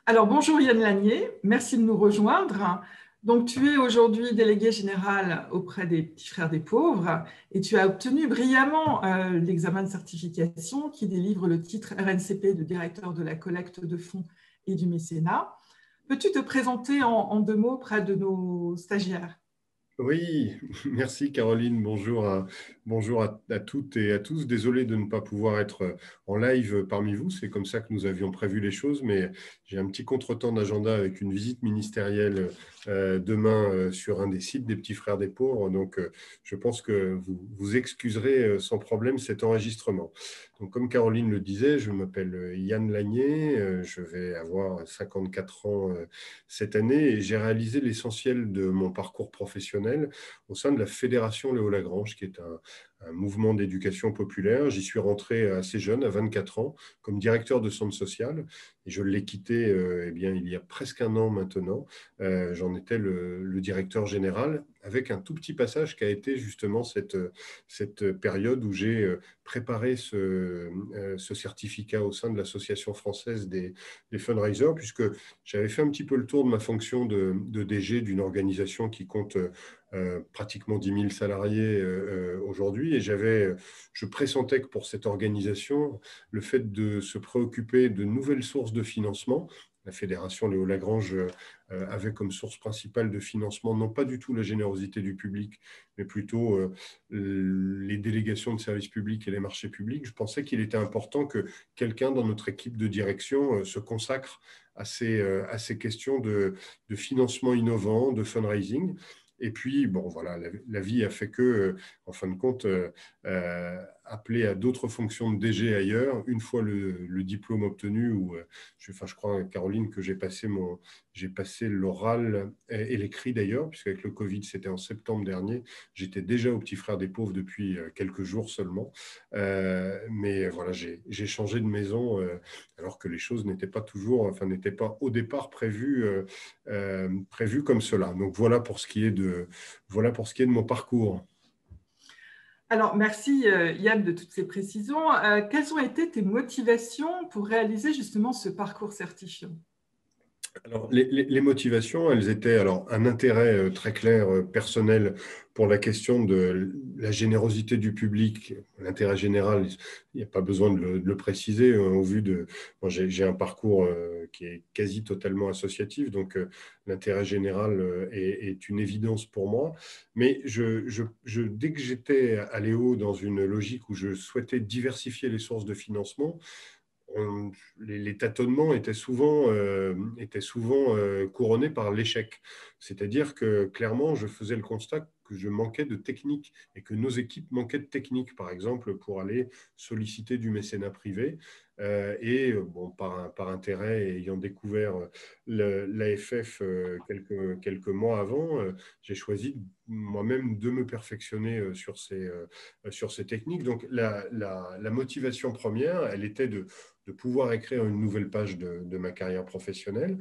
Alors, bonjour Yann Lanier, merci de nous rejoindre. Donc, tu es aujourd'hui délégué général auprès des Petits Frères des Pauvres et tu as obtenu brillamment l'examen de certification qui délivre le titre RNCP de directeur de la collecte de fonds et du mécénat. Peux-tu te présenter en deux mots auprès de nos stagiaires? Oui, merci Caroline. Bonjour à toutes et à tous. Désolé de ne pas pouvoir être en live parmi vous. C'est comme ça que nous avions prévu les choses, mais j'ai un petit contretemps d'agenda avec une visite ministérielle demain sur un des sites des Petits Frères des Pauvres. Donc, je pense que vous excuserez sans problème cet enregistrement. Donc, comme Caroline le disait, je m'appelle Yann Lanier. Je vais avoir 54 ans cette année et j'ai réalisé l'essentiel de mon parcours professionnel au sein de la Fédération Léo Lagrange, qui est un mouvement d'éducation populaire. J'y suis rentré assez jeune, à 24 ans, comme directeur de centre social. Et je l'ai quitté il y a presque un an maintenant. J'en étais le directeur général, avec un tout petit passage qui a été justement cette période où j'ai préparé ce certificat au sein de l'Association française des fundraisers, puisque j'avais fait un petit peu le tour de ma fonction de DG d'une organisation qui compte pratiquement 10 000 salariés aujourd'hui. Et je pressentais que pour cette organisation, le fait de se préoccuper de nouvelles sources de financement, la Fédération Léo Lagrange avait comme source principale de financement non pas du tout la générosité du public, mais plutôt les délégations de services publics et les marchés publics. Je pensais qu'il était important que quelqu'un dans notre équipe de direction se consacre à ces questions de financement innovant, de fundraising. Et puis, bon, voilà, la vie a fait que, en fin de compte, appelé à d'autres fonctions de DG ailleurs, une fois le diplôme obtenu, où je crois, Caroline, que j'ai passé l'oral et l'écrit d'ailleurs, puisqu'avec le Covid, c'était en septembre dernier. J'étais déjà au Petit Frère des Pauvres depuis quelques jours seulement. Mais voilà, j'ai changé de maison alors que les choses n'étaient pas au départ prévues comme cela. Donc voilà pour ce qui est de mon parcours. Alors, merci Yann de toutes ces précisions. Quelles ont été tes motivations pour réaliser justement ce parcours certifiant? Alors, les motivations, elles étaient alors un intérêt très clair personnel pour la question de la générosité du public, l'intérêt général. Il n'y a pas besoin de le préciser au vu de. Moi, j'ai un parcours qui est quasi totalement associatif, donc l'intérêt général est une évidence pour moi. Mais dès que j'étais à Léo dans une logique où je souhaitais diversifier les sources de financement, les tâtonnements étaient souvent couronnés par l'échec. C'est-à-dire que clairement, je faisais le constat que je manquais de technique et que nos équipes manquaient de technique, par exemple, pour aller solliciter du mécénat privé. Bon, par intérêt, et ayant découvert l'AFF quelques mois avant, j'ai choisi moi-même de me perfectionner sur ces techniques. Donc, la motivation première, elle était de pouvoir écrire une nouvelle page de ma carrière professionnelle,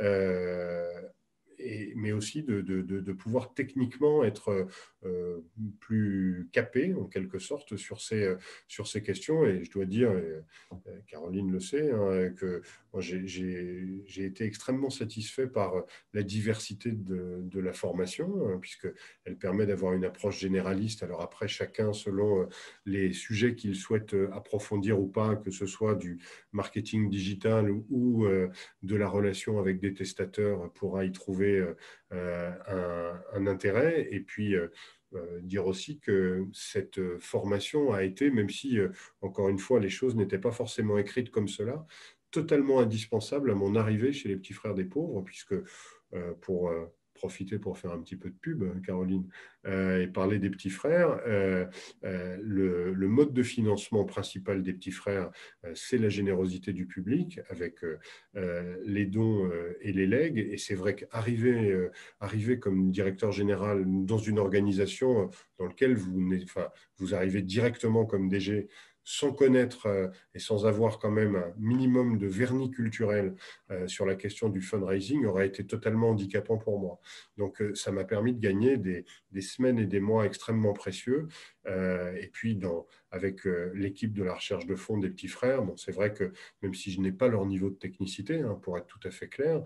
mais aussi de pouvoir techniquement être plus capé, en quelque sorte, sur ces questions. Et je dois dire, Caroline le sait, hein, que moi, j'ai été extrêmement satisfait par la diversité de la formation, hein, puisqu'elle permet d'avoir une approche généraliste. Alors après, chacun, selon les sujets qu'il souhaite approfondir ou pas, que ce soit du marketing digital ou de la relation avec des testateurs, pourra y trouver un intérêt. Et puis, dire aussi que cette formation a été, même si, encore une fois, les choses n'étaient pas forcément écrites comme cela, totalement indispensable à mon arrivée chez les Petits Frères des Pauvres, puisque pour profiter pour faire un petit peu de pub, Caroline, et parler des petits frères, le mode de financement principal des petits frères, c'est la générosité du public avec les dons et les legs. Et c'est vrai qu'arriver comme directeur général dans une organisation dans laquelle vous arrivez directement comme DG sans connaître et sans avoir quand même un minimum de vernis culturel sur la question du fundraising aurait été totalement handicapant pour moi. Donc, ça m'a permis de gagner des semaines et des mois extrêmement précieux. Et puis, avec l'équipe de la recherche de fonds des petits frères, bon, c'est vrai que même si je n'ai pas leur niveau de technicité, hein, pour être tout à fait clair,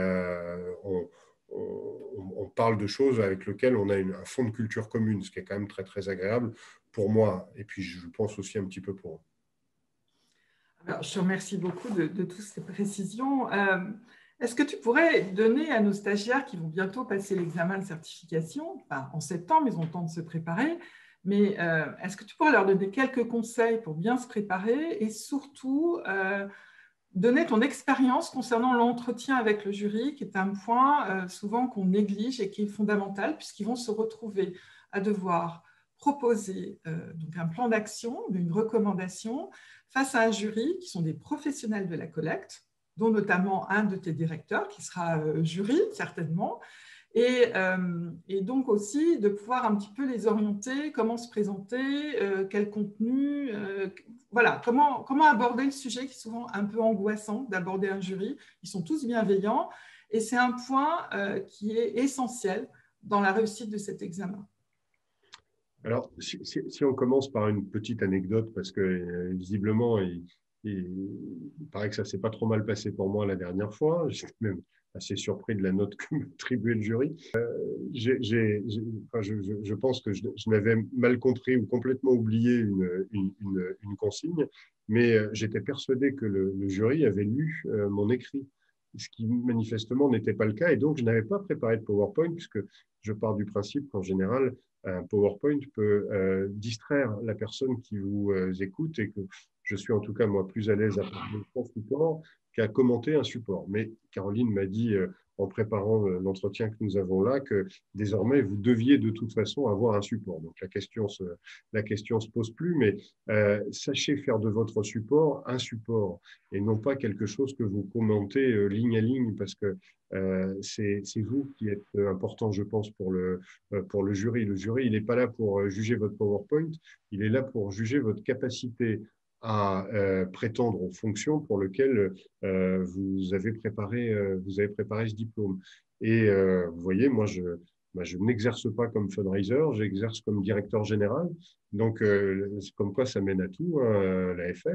on parle de choses avec lesquelles on a un fond de culture commune, ce qui est quand même très, très agréable pour moi. Et puis, je pense aussi un petit peu pour eux. Alors, je te remercie beaucoup de toutes ces précisions. Est-ce que tu pourrais donner à nos stagiaires qui vont bientôt passer l'examen de certification, enfin, en septembre, ils ont le temps de se préparer, mais est-ce que tu pourrais leur donner quelques conseils pour bien se préparer et surtout donner ton expérience concernant l'entretien avec le jury, qui est un point souvent qu'on néglige et qui est fondamental, puisqu'ils vont se retrouver à devoir proposer donc un plan d'action, une recommandation, face à un jury qui sont des professionnels de la collecte, dont notamment un de tes directeurs, qui sera jury, certainement, et donc aussi de pouvoir un petit peu les orienter, comment se présenter, quel contenu, voilà, comment aborder le sujet qui est souvent un peu angoissant d'aborder un jury. Ils sont tous bienveillants et c'est un point qui est essentiel dans la réussite de cet examen. Alors, si on commence par une petite anecdote, parce que visiblement, il paraît que ça ne s'est pas trop mal passé pour moi la dernière fois. J'étais même assez surpris de la note que m'attribuait le jury. Je pense que je n'avais mal compris ou complètement oublié une consigne, mais j'étais persuadé que le jury avait lu mon écrit, ce qui manifestement n'était pas le cas. Et donc, je n'avais pas préparé de PowerPoint, puisque je pars du principe qu'en général, un PowerPoint peut distraire la personne qui vous écoute et que je suis en tout cas, moi, plus à l'aise à parler sans support qu'à commenter un support. Mais Caroline m'a dit, en préparant l'entretien que nous avons là, que désormais, vous deviez de toute façon avoir un support. Donc, la question se pose plus, mais sachez faire de votre support un support et non pas quelque chose que vous commentez ligne à ligne, parce que c'est vous qui êtes important, je pense, pour le jury. Le jury, il n'est pas là pour juger votre PowerPoint, il est là pour juger votre capacité à prétendre aux fonctions pour lesquelles vous avez préparé ce diplôme. Et vous voyez, moi, je n'exerce pas comme fundraiser, j'exerce comme directeur général. Donc, c'est comme quoi ça mène à tout, hein, la FF.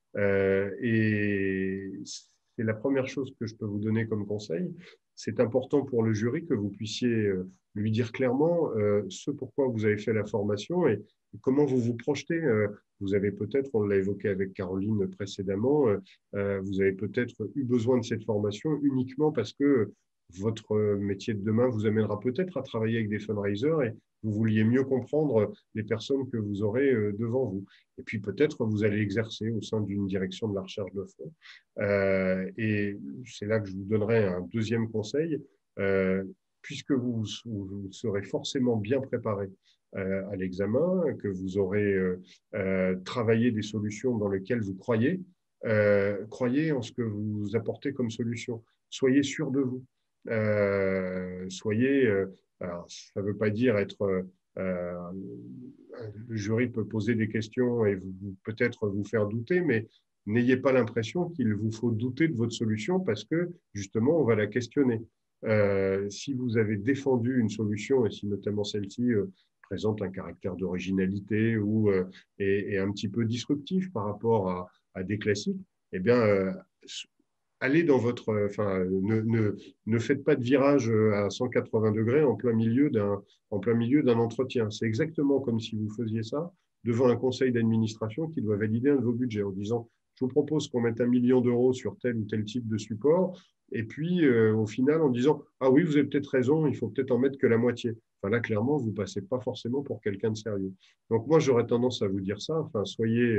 Et c'est la première chose que je peux vous donner comme conseil. C'est important pour le jury que vous puissiez lui dire clairement ce pourquoi vous avez fait la formation et comment vous vous projetez. Vous avez peut-être, on l'a évoqué avec Caroline précédemment, vous avez peut-être eu besoin de cette formation uniquement parce que votre métier de demain vous amènera peut-être à travailler avec des fundraisers et vous vouliez mieux comprendre les personnes que vous aurez devant vous. Et puis peut-être vous allez exercer au sein d'une direction de la recherche de fonds. Et c'est là que je vous donnerai un deuxième conseil. Puisque vous serez forcément bien préparé à l'examen, que vous aurez travaillé des solutions dans lesquelles vous croyez, croyez en ce que vous apportez comme solution. Soyez sûr de vous. Alors, ça ne veut pas dire être... le jury peut poser des questions et peut-être vous faire douter, mais n'ayez pas l'impression qu'il vous faut douter de votre solution parce que, justement, on va la questionner. Si vous avez défendu une solution et si notamment celle-ci présente un caractère d'originalité ou est un petit peu disruptif par rapport à des classiques, eh bien, allez dans votre, ne faites pas de virage à 180 degrés en plein milieu d'un entretien. C'est exactement comme si vous faisiez ça devant un conseil d'administration qui doit valider un de vos budgets en disant, je vous propose qu'on mette 1 million d'euros sur tel ou tel type de support. Et puis, au final, en disant, ah oui, vous avez peut-être raison, il faut peut-être en mettre que la moitié. Enfin, là, clairement, vous ne passez pas forcément pour quelqu'un de sérieux. Donc, moi, j'aurais tendance à vous dire ça. Enfin, soyez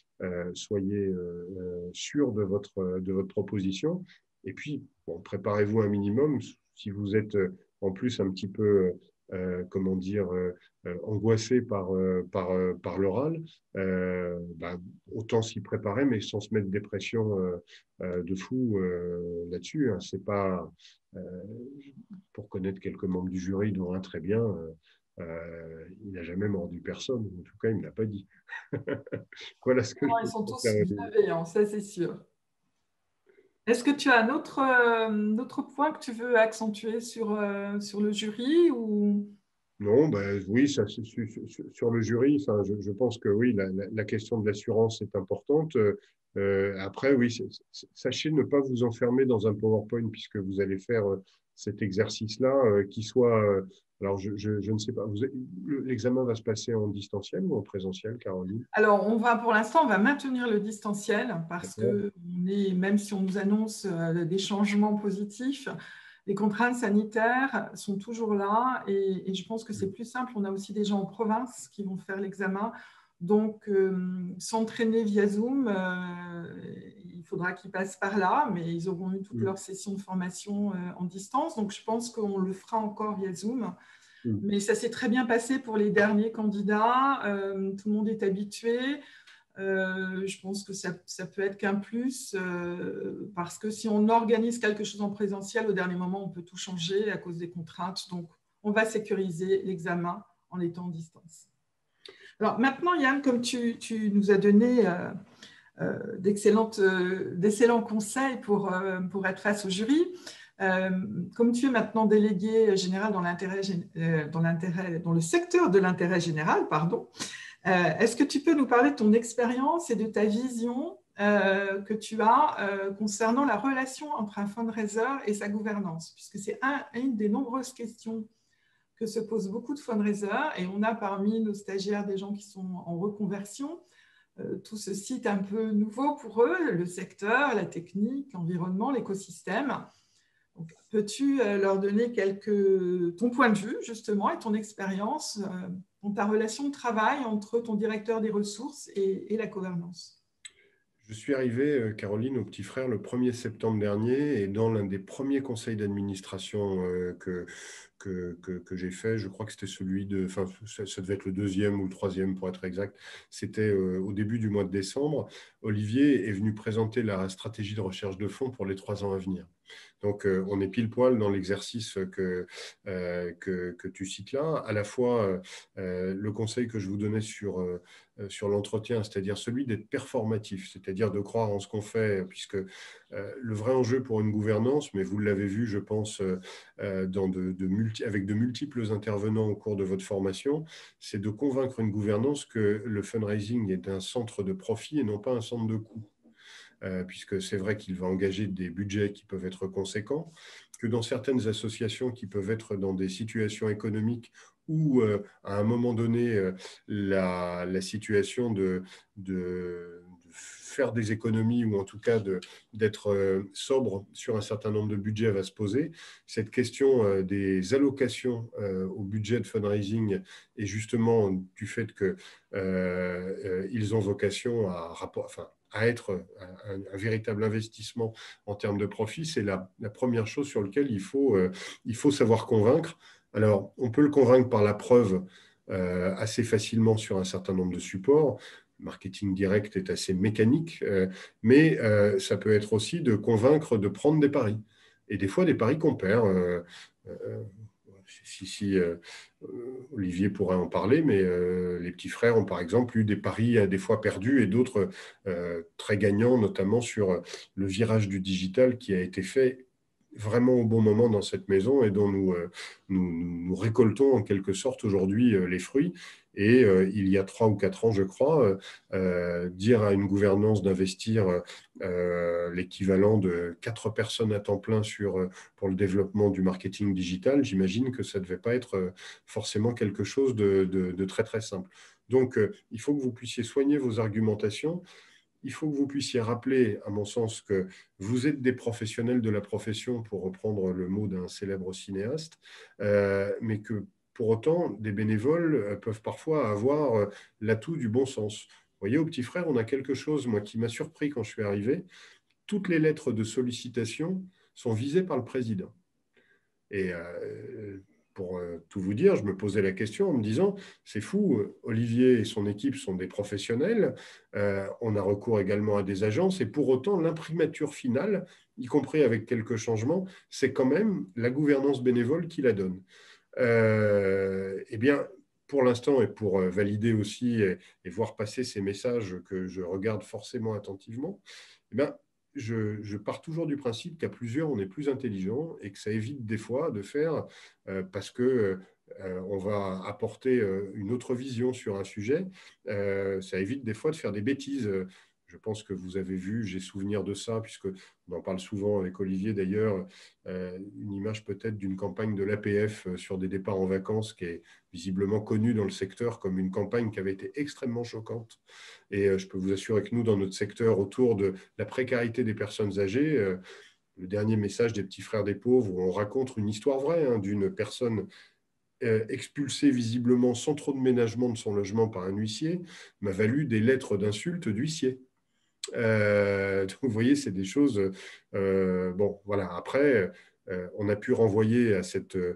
sûr de votre proposition. Et puis, bon, préparez-vous un minimum. Si vous êtes en plus un petit peu, comment dire, angoissé par l'oral, bah, autant s'y préparer, mais sans se mettre des pressions de fou là-dessus. Hein. C'est pas, pour connaître quelques membres du jury, dont un très bien, Il n'a jamais mordu personne, en tout cas, il ne me l'a pas dit. Voilà ce que je Ils peux sont te tous faire. bienveillants, ça c'est sûr. Est-ce que tu as un autre point que tu veux accentuer sur le jury ou... Non, ben, oui, ça, sur le jury, enfin, je pense que oui, la question de l'assurance est importante. Après, oui, sachez ne pas vous enfermer dans un PowerPoint puisque vous allez faire cet exercice-là qui soit. Alors, je ne sais pas, l'examen va se passer en distanciel ou en présentiel, Caroline? Alors, pour l'instant, on va maintenir le distanciel parce D'accord. que même si on nous annonce des changements positifs, les contraintes sanitaires sont toujours là et je pense que c'est plus simple. On a aussi des gens en province qui vont faire l'examen. Donc, s'entraîner via Zoom, il faudra qu'ils passent par là, mais ils auront eu toutes Mm, leurs sessions de formation en distance. Donc, je pense qu'on le fera encore via Zoom. mm. Mais ça s'est très bien passé pour les derniers candidats. Tout le monde est habitué. Je pense que ça peut être qu'un plus parce que si on organise quelque chose en présentiel, au dernier moment, on peut tout changer à cause des contraintes. Donc, on va sécuriser l'examen en étant en distance. Alors maintenant, Yann, comme tu nous as donné d'excellents conseils pour être face au jury, comme tu es maintenant délégué général dans le secteur de l'intérêt général, pardon, est-ce que tu peux nous parler de ton expérience et de ta vision que tu as concernant la relation entre un fundraiser et sa gouvernance, puisque c'est une des nombreuses questions que se posent beaucoup de fundraisers et on a parmi nos stagiaires des gens qui sont en reconversion. Tout ce site un peu nouveau pour eux, le secteur, la technique, l'environnement, l'écosystème. Peux-tu leur donner ton point de vue, justement, et ton expérience dans ta relation de travail entre ton directeur des ressources et la gouvernance? Je suis arrivé, Caroline, au Petit Frère le 1er septembre dernier et dans l'un des premiers conseils d'administration que j'ai fait, je crois que c'était celui de, enfin, ça devait être le deuxième ou le troisième pour être exact, c'était au début du mois de décembre. Olivier est venu présenter la stratégie de recherche de fonds pour les 3 ans à venir. Donc, on est pile poil dans l'exercice que tu cites là. À la fois, le conseil que je vous donnais sur l'entretien, c'est-à-dire celui d'être performatif, c'est-à-dire de croire en ce qu'on fait, puisque le vrai enjeu pour une gouvernance, mais vous l'avez vu, je pense, avec de multiples intervenants au cours de votre formation, c'est de convaincre une gouvernance que le fundraising est un centre de profit et non pas un centre de coût. Puisque c'est vrai qu'il va engager des budgets qui peuvent être conséquents, que dans certaines associations qui peuvent être dans des situations économiques où, à un moment donné, la situation de faire des économies ou en tout cas d'être sobre sur un certain nombre de budgets va se poser. Cette question des allocations au budget de fundraising et justement du fait qu'ils ont vocation à être un véritable investissement en termes de profit, c'est la première chose sur laquelle il faut savoir convaincre. Alors, on peut le convaincre par la preuve assez facilement sur un certain nombre de supports. Le marketing direct est assez mécanique, mais ça peut être aussi de convaincre de prendre des paris. Et des fois, des paris qu'on perd. Si Olivier pourrait en parler, mais les petits frères ont par exemple eu des paris des fois perdus et d'autres très gagnants, notamment sur le virage du digital qui a été fait vraiment au bon moment dans cette maison et dont nous récoltons en quelque sorte aujourd'hui les fruits. Et il y a 3 ou 4 ans, je crois, dire à une gouvernance d'investir l'équivalent de 4 personnes à temps plein pour le développement du marketing digital, j'imagine que ça ne devait pas être forcément quelque chose de très très simple. Donc, il faut que vous puissiez soigner vos argumentations. Il faut que vous puissiez rappeler, à mon sens, que vous êtes des professionnels de la profession, pour reprendre le mot d'un célèbre cinéaste, mais que pour autant, des bénévoles peuvent parfois avoir l'atout du bon sens. Vous voyez, au Petit Frère, on a quelque chose, moi, qui m'a surpris quand je suis arrivé. Toutes les lettres de sollicitation sont visées par le président. Et pour tout vous dire, je me posais la question en me disant, c'est fou, Olivier et son équipe sont des professionnels, on a recours également à des agences, et pour autant, l'imprimature finale, y compris avec quelques changements, c'est quand même la gouvernance bénévole qui la donne. Eh bien, pour l'instant, et pour valider aussi et voir passer ces messages que je regarde forcément attentivement, eh bien, je pars toujours du principe qu'à plusieurs, on est plus intelligent et que ça évite des fois de faire parce que on va apporter une autre vision sur un sujet. Ça évite des fois de faire des bêtises. Je pense que vous avez vu, j'ai souvenir de ça, puisque on en parle souvent avec Olivier d'ailleurs, une image peut-être d'une campagne de l'APF sur des départs en vacances qui est visiblement connue dans le secteur comme une campagne qui avait été extrêmement choquante. Et je peux vous assurer que nous, dans notre secteur, autour de la précarité des personnes âgées, le dernier message des petits frères des pauvres, où on raconte une histoire vraie d'une personne expulsée visiblement sans trop de ménagement de son logement par un huissier, m'a valu des lettres d'insultes d'huissier. Donc, vous voyez, c'est des choses. Bon, voilà. Après, on a pu renvoyer à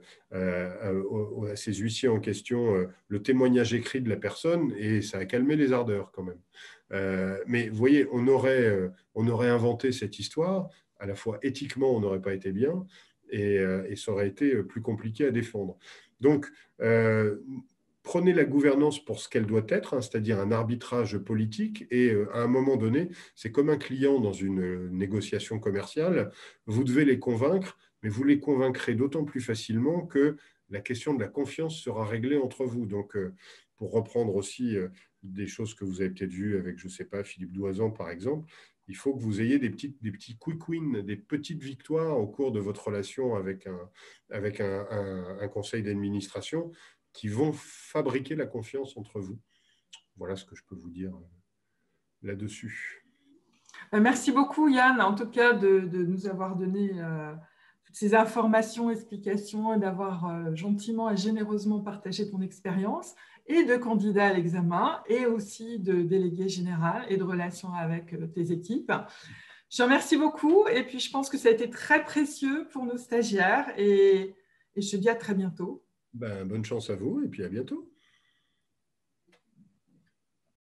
ces huissiers en question le témoignage écrit de la personne et ça a calmé les ardeurs quand même. Mais vous voyez, on aurait inventé cette histoire. À la fois éthiquement, on n'aurait pas été bien et ça aurait été plus compliqué à défendre. Donc, prenez la gouvernance pour ce qu'elle doit être, c'est-à-dire un arbitrage politique. Et à un moment donné, c'est comme un client dans une négociation commerciale. Vous devez les convaincre, mais vous les convaincrez d'autant plus facilement que la question de la confiance sera réglée entre vous. Donc, pour reprendre aussi des choses que vous avez peut-être vues avec, je ne sais pas, Philippe Doisan, par exemple, il faut que vous ayez des petits quick wins, des petites victoires au cours de votre relation avec un conseil d'administration qui vont fabriquer la confiance entre vous. Voilà ce que je peux vous dire là-dessus. Merci beaucoup, Yann, en tout cas, de nous avoir donné toutes ces informations, explications et d'avoir gentiment et généreusement partagé ton expérience et de candidat à l'examen et aussi de délégué général et de relations avec tes équipes. Je te remercie beaucoup et puis je pense que ça a été très précieux pour nos stagiaires et je te dis à très bientôt. Bonne chance à vous et puis à bientôt.